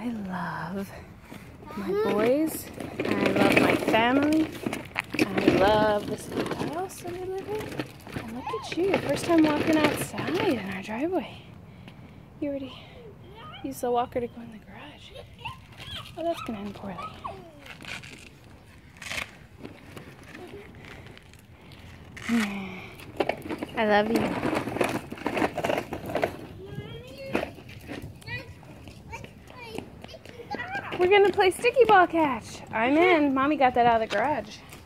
love my boys. I love my family. I love this house that I live in. And look at you, first time walking outside in our driveway. You already used the walker to go in the garage. Oh, that's gonna end poorly. I love you. We're gonna play sticky ball catch. I'm in. Mommy got that out of the garage.